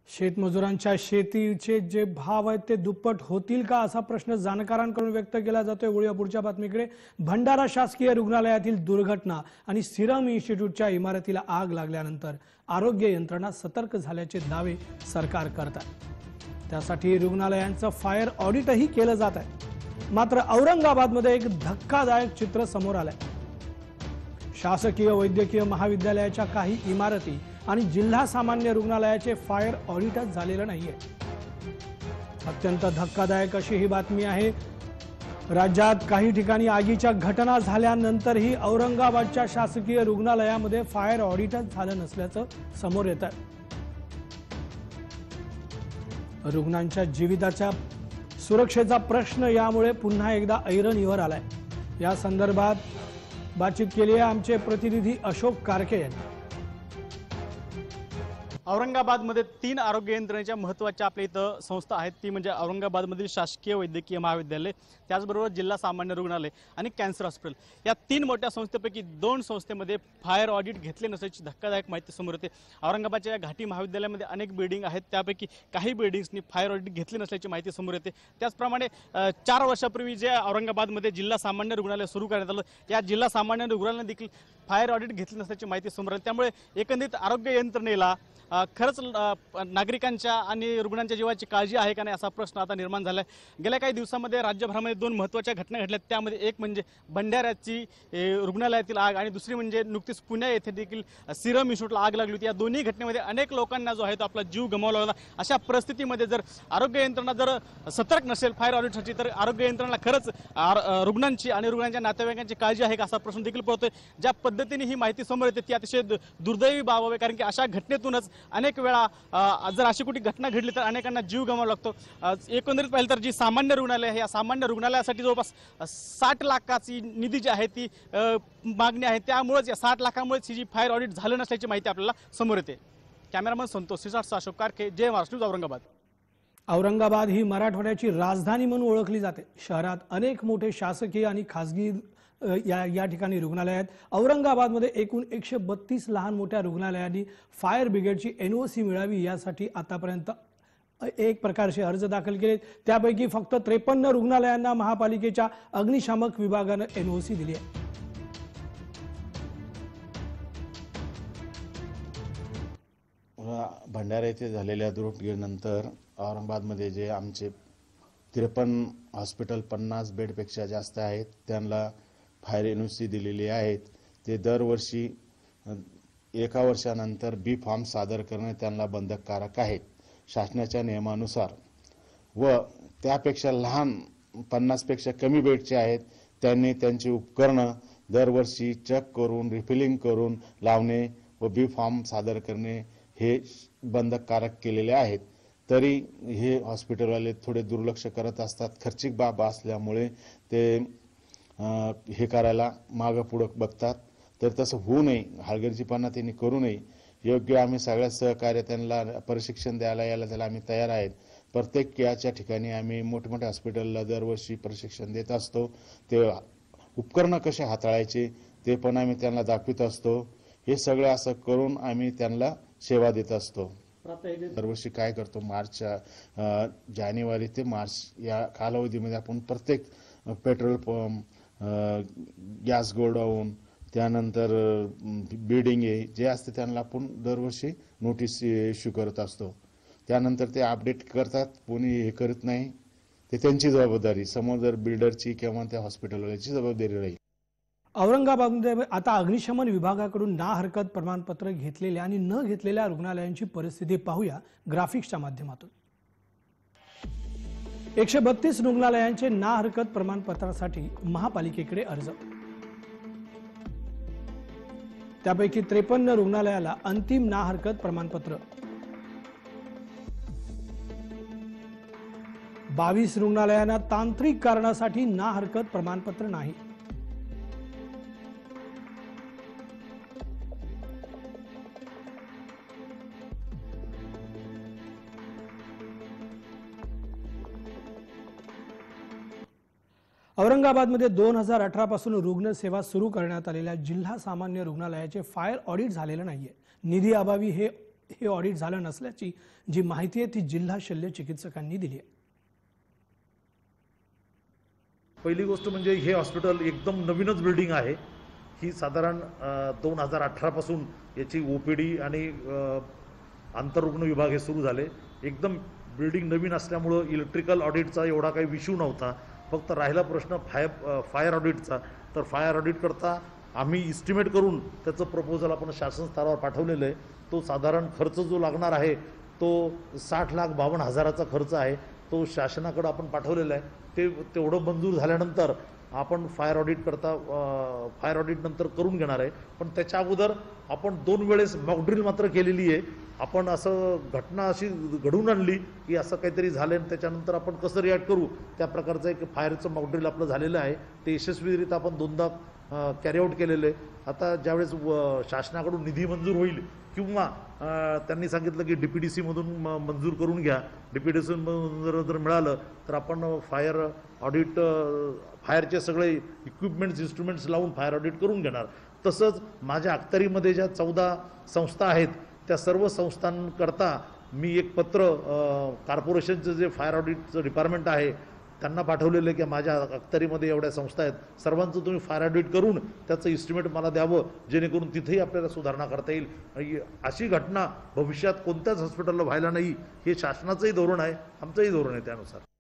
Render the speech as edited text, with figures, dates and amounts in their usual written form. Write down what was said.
शेतमजुरांच्या शेतीचे जे भाव आहेत ते दुप्पट होतील का असा प्रश्न जाणकारांकडून व्यक्त केला जातोय। वळूया पुढच्या बातमीकडे। भंडारा शासकीय रुग्णालयातील दुर्घटना आणि सिरम इन्स्टिट्यूटच्या इमारतीला आग लागल्यानंतर आरोग्य यंत्रणा सतर्क झाल्याचे दावे सरकार करत आहे। त्यासाठी रुग्णालयांचं फायर ऑडिटही केलं जात आहे। मात्र औरंगाबादमध्ये एक धक्कादायक चित्र समोर आलंय। शासकीय वैद्यकीय महाविद्यालयाच्या काही इमारती आणि जिल्हा सामान्य रुग्णालयाचे फायर ऑडिटच झालेलं नाहीये। अत्यंत धक्कादायक अशी ही बातमी आहे। राज्यात काही ठिकाणी आगीच्या घटना झाल्यानंतरही औरंगाबादच्या शासकीय रुग्णालयामध्ये फायर ऑडिटच झालं नसल्याचं समोर येत आहे। रुग्णांच्या जीविताच्या सुरक्षेचा प्रश्न यामुळे पुन्हा एकदा ऐरणीवर आलाय। या संदर्भात बातचीत केली आहे आमचे प्रतिनिधी अशोक कारके यांनी। औरंगाबादमध्ये 3 आरोग्य यंत्रणेच्या महत्त्वाच्या आपल्या इथं संस्था आहेत। ती म्हणजे औरंगाबादमधील शासकीय वैद्यकीय महाविद्यालय, त्याचबरोबर जिल्हा सामान्य रुग्णालय आणि कॅन्सर हॉस्पिटल। या 3 मोठ्या संस्थेपैकी 2 संस्थेमध्ये फायर ऑडिट घेतले नसल्याची धक्कादायक माहिती समोर येते। औरंगाबादच्या या घाटी महाविद्यालयामध्ये अनेक बिल्डिंग आहेत, त्यापैकी काही बिल्डिंग्सनी फायर ऑडिट घेतले नसल्याची माहिती समोर येते। त्याचप्रमाणे 4 वर्षापूर्वी जे औरंगाबादमध्ये जिल्हा सामान्य रुग्णालय सुरू करण्यात आलं, या जिल्हा सामान्य रुग्णालयाने देखील फायर ऑडिट घेतले नसल्याची माहिती समोर आली। त्यामुळे एकंदरीत आरोग्य यंत्रणेला खरंच नागरिकांच्या आणि रुग्णांच्या जीवाची काळजी आहे का नाही असा प्रश्न आता निर्माण झालाय। गेल्या काही दिवसांमध्ये राज्यभरामध्ये 2 महत्त्वाच्या घटना घडल्या। त्यामध्ये एक म्हणजे भंडाऱ्याची रुग्णालयातील आग आणि दुसरी म्हणजे नुकतीच पुणे येथे देखील सिरम इन्स्टिट्यूटला आग लागली होती। या दोन्ही घटनेमध्ये अनेक लोकांना जो आहे तो आपला जीव गमावला होता। अशा परिस्थितीमध्ये जर आरोग्य यंत्रणा जर सतर्क नसेल फायर ऑडिटसाठी, तर आरोग्य यंत्रणेला खरंच रुग्णांची आणि रुग्णांच्या नातेवाईकांची काळजी आहे का असा प्रश्न देखील पडतोय। ज्या पद्धतीने ही माहिती समोर येते ती अतिशय दुर्दैवी बाब आहे, कारण की अशा घटनेतूनच अनेक वेळा जर अशी कुठली घटना घडली तर अनेकांना जीव गमावा लागतो। एकंदरीत पाहिलं तर जी सामान्य रुग्णालय आहे, या सामान्य रुग्णालयासाठी जवळपास 60 लाखाची निधी जी आहे ती मागणी आहे। त्यामुळेच या 60 लाखांमुळेच ही जी फायर ऑडिट झालं नसल्याची माहिती आपल्याला समोर येते। कॅमेरामन संतोष सिसाटचा अशोक कारके, जय महाराष्ट्र न्यूज, औरंगाबाद। औरंगाबाद ही मराठवाड्याची राजधानी म्हणून ओळखली जाते। शहरात अनेक मोठे शासकीय आणि खासगी या ठिकाणी रुग्णालय आहेत। औरंगाबादमध्ये एकूण 132 लहान मोठ्या रुग्णालयांनी फायर ब्रिगेडची NOC मिळावी यासाठी आतापर्यंत एक प्रकारचे अर्ज दाखल केले। त्यापैकी फक्त 53 रुग्णालयांना महापालिकेच्या अग्निशामक विभागाने NOC दिली आहे। भंडारा येथे झालेल्या दुर्घटनेनंतर औरंगाबादमध्ये जे आमचे 53 हॉस्पिटल 50 बेडपेक्षा जास्त आहेत त्यांना फायर NOC दिलेली आहेत। ते दरवर्षी 1 वर्षानंतर बी फॉर्म सादर करणे त्यांना बंधनकारक आहेत शासनाच्या नियमानुसार। व त्यापेक्षा लहान 50 पेक्षा कमी बेडचे आहेत त्यांनी त्यांची उपकरणं दरवर्षी चेक करून रिफिलिंग करून लावणे व बी फॉर्म सादर करणे हे बंधनकारक केलेले आहेत। तरी हे हॉस्पिटलवाले थोडे दुर्लक्ष करत असतात। खर्चिक बाब असल्यामुळे ते हे करायला मागं पुढं बघतात। तर तसं होऊ नये, हलगर्जीपणा त्यांनी करू नये। योग्य आम्ही सगळ्या सहकार्य त्यांना प्रशिक्षण द्यायला त्याला आम्ही तयार आहेत। प्रत्येक याच्या ठिकाणी आम्ही मोठमोठ्या हॉस्पिटलला दरवर्षी प्रशिक्षण देत असतो। ते उपकरणं कसे हाताळायचे ते पण आम्ही त्यांना दाखवित असतो। हे सगळं असं करून आम्ही त्यांना सेवा देत असतो। दरवर्षी काय करतो, जानेवारी ते मार्च या कालावधीमध्ये आपण प्रत्येक पेट्रोल पंप, गॅस गोडाऊन, त्यानंतर बिल्डिंग जे असते त्यांना आपण दरवर्षी नोटीस इश्यू करत असतो। त्यानंतर ते अपडेट करतात, कोणी हे करत नाही, ते त्यांची जबाबदारी, समोर जर बिल्डरची किंवा त्या हॉस्पिटलवाल्याची जबाबदारी राहील। औरंगाबादमध्ये आता अग्निशमन विभागाकडून ना हरकत प्रमाणपत्र घेतलेल्या आणि न घेतलेल्या रुग्णालयांची परिस्थिती पाहूया ग्राफिक्सच्या माध्यमातून। 132 रुग्णालयांचे ना हरकत प्रमाणपत्रासाठी महापालिकेकडे अर्ज। त्यापैकी 53 रुग्णालयाला अंतिम ना हरकत प्रमाणपत्र। 22 रुग्णालयांना तांत्रिक कारणासाठी ना हरकत प्रमाणपत्र नाही। औरंगाबादमध्ये 2018 पासून रुग्णसेवा सुरू करण्यात आलेल्या जिल्हा सामान्य रुग्णालयाचे फायर ऑडिट झालेलं नाहीये। निधी अभावी हे हे ऑडिट झालं नसल्याची जी माहिती आहे ती जिल्हा शल्य चिकित्सकांनी दिली आहे. पहिली गोष्ट म्हणजे हे हॉस्पिटल एकदम नवीनच बिल्डिंग आहे. ही साधारण 2018 पासून याची OPD आणि आंतररुग्ण विभाग हे सुरू झाले. एकदम बिल्डिंग नवीन असल्यामुळं इलेक्ट्रिकल ऑडिटचा एवढा काही इश्यू नव्हता. फक्त राहिला प्रश्न फायर ऑडिटचा. तर फायर ऑडिट करता आम्ही इस्टिमेट करून त्याचं प्रपोजल आपण शासन स्तरावर पाठवलेलं आहे. तो साधारण खर्च जो लागणार आहे तो 60,52,000चा खर्च आहे. तो शासनाकडे आपण पाठवलेला आहे. तेवढं मंजूर झाल्यानंतर आपण फायर ऑडिट नंतर करून घेणार आहे. पण त्याच्या अगोदर आपण 2 वेळेस मॉकड्रिल मात्र केलेली आहे. आपण असं घटना अशी घडवून आणली की असं काहीतरी झालं आणि त्याच्यानंतर आपण कसं रिॲक्ट करू त्या प्रकारचं एक फायरचं मॉकड्रिल आपलं झालेलं आहे. ते यशस्वीरित्या आपण 2दा कॅरी आऊट केलेलं आहे. आता ज्यावेळेस शासनाकडून निधी मंजूर होईल किंवा त्यांनी सांगितलं की DPDC मधून मंजूर करून घ्या, DPDC मधून जर मिळालं तर आपण फायरचे सगळे इक्विपमेंट्स इन्स्ट्रुमेंट्स लावून फायर ऑडिट करून घेणार. तसंच माझ्या अखत्यारीमध्ये ज्या 14 संस्था आहेत त्या सर्व संस्थांकरता मी एक पत्र कॉर्पोरेशनचं जे फायर ऑडिटचं डिपार्टमेंट आहे त्यांना पाठवलेलं आहे की माझ्या अखत्यारीमध्ये एवढ्या संस्था आहेत, सर्वांचं तुम्ही फायर ऑडिट करून त्याचं इस्टिमेट मला द्यावं जेणेकरून तिथेही आपल्याला सुधारणा करता येईल. आणि अशी घटना भविष्यात कोणत्याच हॉस्पिटलला व्हायला नाही हे शासनाचंही धोरण आहे, आमचंही धोरण आहे त्यानुसार.